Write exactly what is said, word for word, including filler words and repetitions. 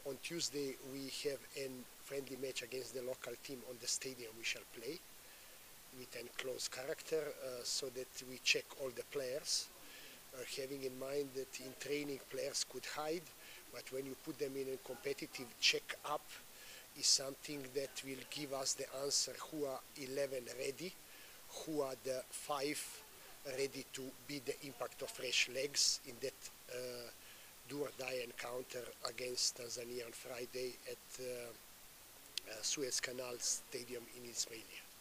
On Tuesday we have a friendly match against the local team on the stadium we shall play with a close character, uh, so that we check all the players, uh, having in mind that in training players could hide, but when you put them in a competitive check-up is something that will give us the answer who are eleven ready, who are the five ready to beat the impact of fresh legs in that uh, do-or-die encounter against Tanzania on Friday at uh, uh, Suez Canal Stadium in Ismailia.